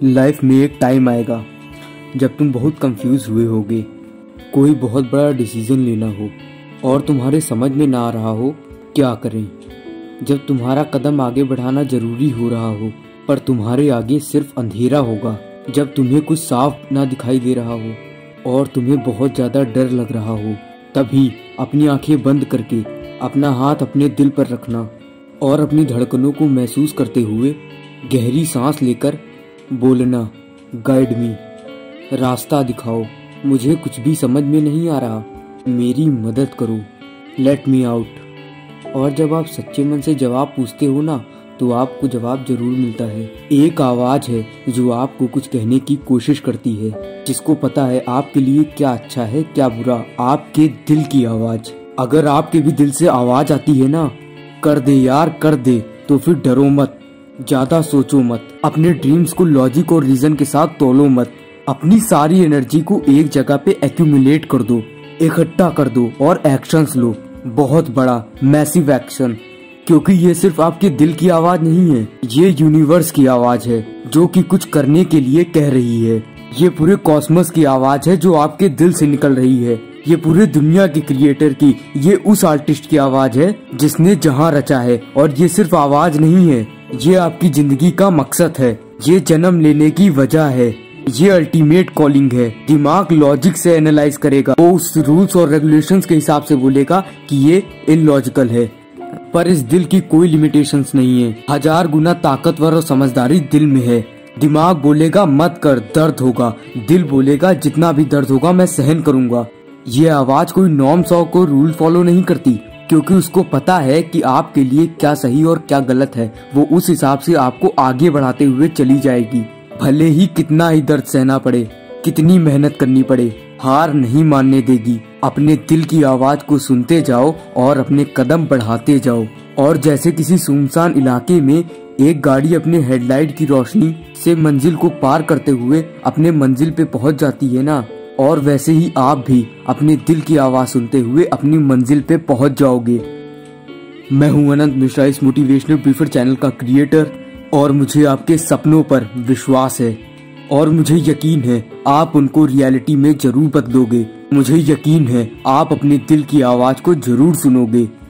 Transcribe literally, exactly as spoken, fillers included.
Life में एक time आएगा जब तुम बहुत कंफ्यूज हुए होगे, कोई बहुत बड़ा डिसीजन लेना हो और तुम्हारे समझ में ना आ रहा हो क्या करें। जब तुम्हारा कदम आगे बढ़ाना जरूरी हो रहा हो पर तुम्हारे आगे सिर्फ अंधेरा होगा, जब तुम्हें कुछ साफ ना दिखाई दे रहा हो और तुम्हें बहुत ज़्यादा डर लग रहा हो, तभी अपनी आंखें बंद करके अपना हाथ अपने दिल पर रखना और अपनी धड़कनों को महसूस करते हुए गहरी सांस लेकर बोलना, गाइड मी, रास्ता दिखाओ, मुझे कुछ भी समझ में नहीं आ रहा, मेरी मदद करो, लेट मी आउट। और जब आप सच्चे मन से जवाब पूछते हो ना, तो आपको जवाब जरूर मिलता है। एक आवाज है जो आपको कुछ कहने की कोशिश करती है, जिसको पता है आपके लिए क्या अच्छा है क्या बुरा, आपके दिल की आवाज। अगर आपके भी दिल से आवाज आती है ना, कर दे यार कर दे, तो फिर डरो मत, ज्यादा सोचो मत, अपने ड्रीम्स को लॉजिक और रीजन के साथ तोलो मत, अपनी सारी एनर्जी को एक जगह पे एक्यूमुलेट कर दो, इकट्ठा कर दो और एक्शंस लो, बहुत बड़ा मैसिव एक्शन। क्योंकि ये सिर्फ आपके दिल की आवाज नहीं है, ये यूनिवर्स की आवाज है जो कि कुछ करने के लिए कह रही है। ये पूरे कॉस्मोस की आवाज है जो आपके दिल से निकल रही है। ये पूरे दुनिया के क्रिएटर की, ये उस आर्टिस्ट की आवाज है जिसने जहां रचा है। और ये सिर्फ आवाज नहीं है, ये आपकी जिंदगी का मकसद है, ये जन्म लेने की वजह है, ये अल्टीमेट कॉलिंग है। दिमाग लॉजिक से एनालाइज करेगा, वो उस रूल्स और रेगुलेशंस के हिसाब से बोलेगा कि ये इलॉजिकल है, पर इस दिल की कोई लिमिटेशंस नहीं है। हजार गुना ताकतवर और समझदारी दिल में है। दिमाग बोलेगा मत कर, दर्द होगा, दिल बोलेगा जितना भी दर्द होगा मैं सहन करूंगा। ये आवाज कोई नॉर्म्स और कोई रूल फॉलो नहीं करती, क्योंकि उसको पता है कि आपके लिए क्या सही और क्या गलत है। वो उस हिसाब से आपको आगे बढ़ाते हुए चली जाएगी, भले ही कितना ही दर्द सहना पड़े, कितनी मेहनत करनी पड़े, हार नहीं मानने देगी। अपने दिल की आवाज को सुनते जाओ और अपने कदम बढ़ाते जाओ। और जैसे किसी सुनसान इलाके में एक गाड़ी अपने हेडलाइट की रोशनी से मंजिल को पार करते हुए अपने मंजिल पे पहुंच जाती है ना, और वैसे ही आप भी अपने दिल की आवाज सुनते हुए अपनी मंजिल पे पहुंच जाओगे। मैं हूं अनंत मिश्रा, इस मोटिवेशनल ब्रीफर चैनल का क्रिएटर, और मुझे आपके सपनों पर विश्वास है और मुझे यकीन है आप उनको रियलिटी में जरूर बदलोगे। मुझे यकीन है आप अपने दिल की आवाज को जरूर सुनोगे।